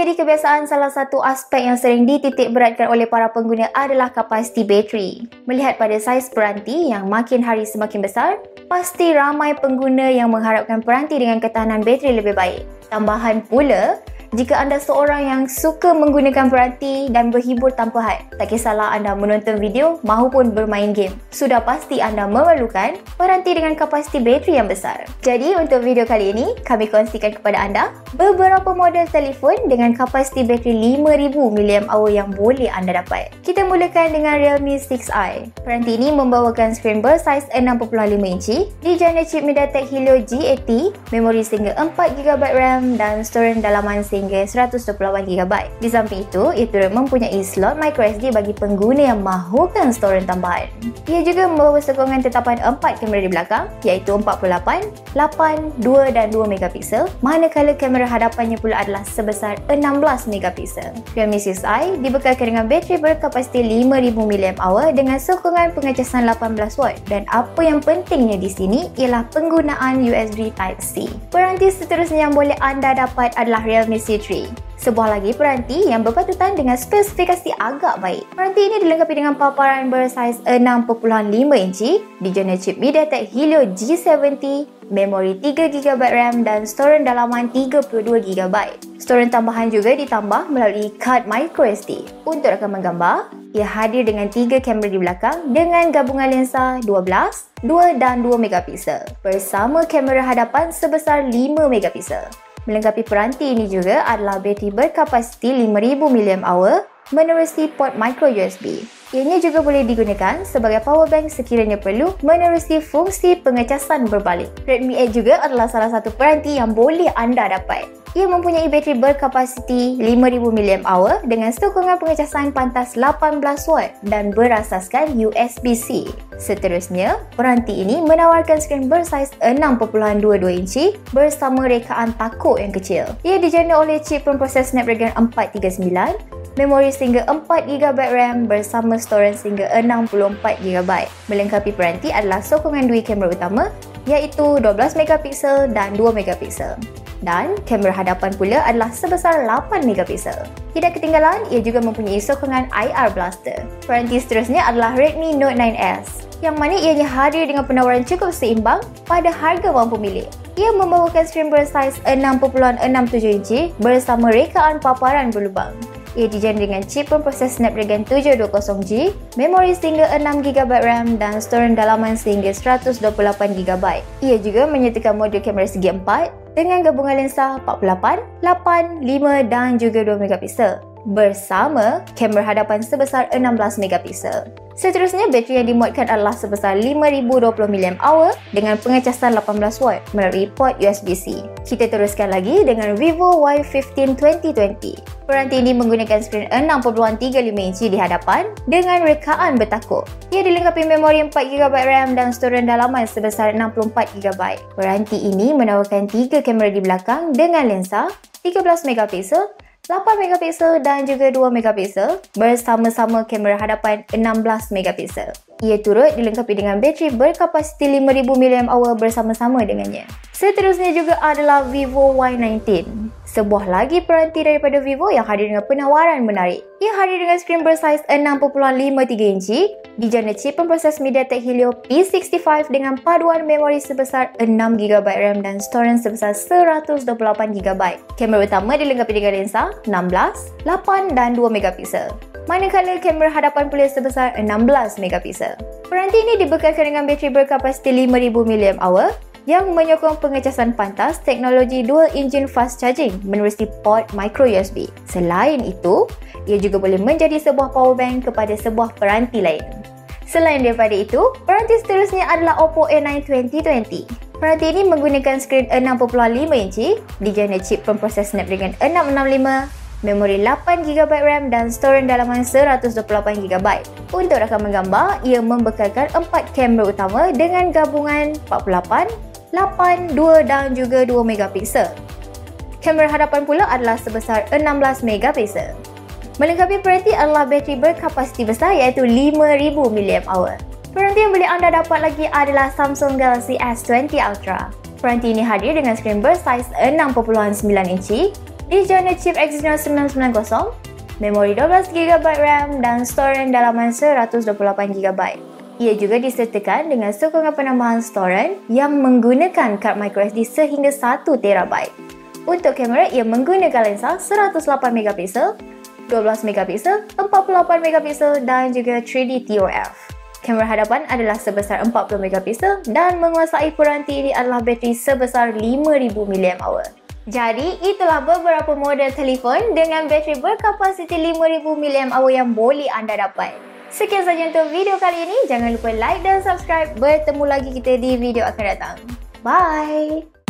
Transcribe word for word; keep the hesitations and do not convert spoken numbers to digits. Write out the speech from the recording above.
menjadi kebiasaan, salah satu aspek yang sering dititik beratkan oleh para pengguna adalah kapasiti bateri. Melihat pada saiz peranti yang makin hari semakin besar, pasti ramai pengguna yang mengharapkan peranti dengan ketahanan bateri lebih baik. Tambahan pula, jika anda seorang yang suka menggunakan peranti dan berhibur tanpa had, tak kisahlah anda menonton video maupun bermain game, sudah pasti anda memerlukan peranti dengan kapasiti bateri yang besar. Jadi untuk video kali ini, kami kongsikan kepada anda beberapa model telefon dengan kapasiti bateri lima ribu miliampere hour yang boleh anda dapat. Kita mulakan dengan Realme six i. Peranti ini membawakan skrin bersaiz enam perpuluhan lima inci, dijana chip MediaTek Helio G lapan puluh, memori sehingga empat giga byte RAM dan storage dalaman sehingga seratus dua puluh lapan giga byte. Di samping itu, ia turut mempunyai slot microSD bagi pengguna yang mahukan storage tambahan. Ia juga membawa sokongan tetapan empat kamera di belakang, iaitu empat puluh lapan, lapan, dua dan dua megapiksel, manakala kamera hadapannya pula adalah sebesar enam belas megapiksel. Realme six i dibekalkan dengan bateri berkapasiti lima ribu miliampere hour dengan sokongan pengecasan lapan belas watt, dan apa yang pentingnya di sini ialah penggunaan U S B Type-C. Peranti seterusnya yang boleh anda dapat adalah Realme C three. Sebuah lagi peranti yang berpatutan dengan spesifikasi agak baik. Peranti ini dilengkapi dengan paparan bersaiz enam perpuluhan lima inci, dijana chip MediaTek Helio G tujuh puluh, memori tiga giga byte RAM dan storage dalaman tiga puluh dua giga byte. Storage tambahan juga ditambah melalui kad microSD. Untuk rakaman gambar, ia hadir dengan tiga kamera di belakang dengan gabungan lensa dua belas, dua dan dua megapiksel bersama kamera hadapan sebesar lima megapiksel. Melengkapi peranti ini juga adalah bateri berkapasiti lima ribu miliampere hour menerusi port micro U S B. Ianya juga boleh digunakan sebagai power bank sekiranya perlu menerusi fungsi pengecasan berbalik. Redmi eight juga adalah salah satu peranti yang boleh anda dapat. Ia mempunyai bateri berkapasiti lima ribu miliampere hour dengan sokongan pengecasan pantas lapan belas watt dan berasaskan U S B C. Seterusnya, peranti ini menawarkan skrin bersaiz enam perpuluhan dua puluh dua inci bersama rekaan takuk yang kecil. Ia dijana oleh chip pemproses Snapdragon empat tiga sembilan, memori sehingga empat giga byte RAM bersama storage sehingga enam puluh empat giga byte. Melengkapi peranti adalah sokongan dua kamera utama, iaitu dua belas megapiksel dan dua megapiksel. Dan kamera hadapan pula adalah sebesar lapan megapiksel. Tidak ketinggalan, ia juga mempunyai sokongan I R Blaster. Peranti seterusnya adalah Redmi Note nine S, yang mana ianya hadir dengan penawaran cukup seimbang pada harga wang pemilik. Ia membawakan skrin bersaiz enam perpuluhan enam tujuh inci bersama rekaan paparan berlubang. Ia dijana dengan chip pemproses Snapdragon tujuh dua kosong G, memori sehingga enam giga byte RAM dan storage dalaman sehingga seratus dua puluh lapan giga byte. Ia juga menyertakan modul kamera segi empat dengan gabungan lensa empat puluh lapan, lapan, lima dan juga dua megapiksel bersama kamera hadapan sebesar enam belas megapiksel. Seterusnya, bateri yang dimuatkan adalah sebesar lima ribu dua puluh miliampere hour dengan pengecasan lapan belas watt melalui port U S B C. Kita teruskan lagi dengan Vivo Y fifteen twenty twenty. Peranti ini menggunakan skrin enam perpuluhan tiga lima inci di hadapan dengan rekaan bertakuk. Ia dilengkapi memori empat giga byte RAM dan storage dalaman sebesar enam puluh empat giga byte. Peranti ini menawarkan tiga kamera di belakang dengan lensa tiga belas megapiksel, lapan megapiksel dan juga dua megapiksel bersama-sama kamera hadapan enam belas megapiksel. Ia turut dilengkapi dengan bateri berkapasiti lima ribu miliampere hour bersama-sama dengannya. Seterusnya juga adalah Vivo Y nineteen. Sebuah lagi peranti daripada Vivo yang hadir dengan penawaran menarik. Ia hadir dengan skrin bersaiz enam perpuluhan lima tiga inci, dijana chip pemproses MediaTek Helio P enam puluh lima dengan paduan memori sebesar enam giga byte RAM dan storage sebesar seratus dua puluh lapan giga byte. Kamera utama dilengkapi dengan lensa enam belas, lapan dan dua megapiksel. Manakala kamera hadapan pula sebesar enam belas megapiksel. Peranti ini dibekalkan dengan bateri berkapasiti lima ribu miliampere hour yang menyokong pengecasan pantas teknologi dual engine fast charging menerusi port micro U S B. Selain itu, ia juga boleh menjadi sebuah power bank kepada sebuah peranti lain. Selain daripada itu, peranti seterusnya adalah Oppo A nine twenty twenty. Peranti ini menggunakan skrin enam perpuluhan lima inci, dijana chip pemproses Snapdragon enam enam lima, memori lapan giga byte RAM dan storage dalaman seratus dua puluh lapan giga byte. Untuk rakaman gambar, ia membekalkan empat kamera utama dengan gabungan empat puluh lapan, lapan, dua dan juga dua megapiksel. Kamera hadapan pula adalah sebesar enam belas megapiksel. Melengkapi peranti adalah bateri berkapasiti besar iaitu lima ribu miliampere hour. Peranti yang boleh anda dapat lagi adalah Samsung Galaxy S dua puluh Ultra. Peranti ini hadir dengan skrin bersaiz enam perpuluhan sembilan inci, Dijana chip Exynos sembilan sembilan kosong, memori dua belas giga byte RAM dan storage dalaman seratus dua puluh lapan giga byte. Ia juga disertakan dengan sokongan penambahan storage yang menggunakan kad microSD sehingga satu terabyte. Untuk kamera, ia menggunakan lensa seratus lapan megapiksel, dua belas megapiksel, empat puluh lapan megapiksel dan juga tiga D T O F. Kamera hadapan adalah sebesar empat puluh megapiksel dan menguasai peranti ini adalah bateri sebesar lima ribu miliampere hour. Jadi, itulah beberapa model telefon dengan bateri berkapasiti lima ribu miliampere hour yang boleh anda dapat. Sekian sahaja untuk video kali ini. Jangan lupa like dan subscribe. Bertemu lagi kita di video akan datang. Bye!